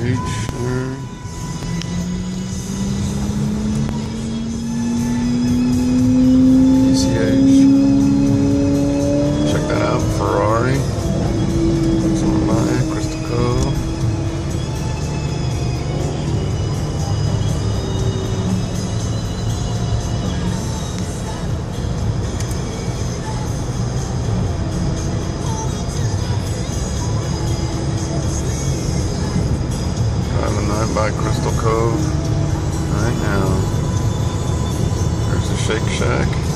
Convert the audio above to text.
Beach there. PCH. Check that out, Ferrari. Someone by Crystal Cove. Driving right by Crystal Cove right now. There's a Shake Shack.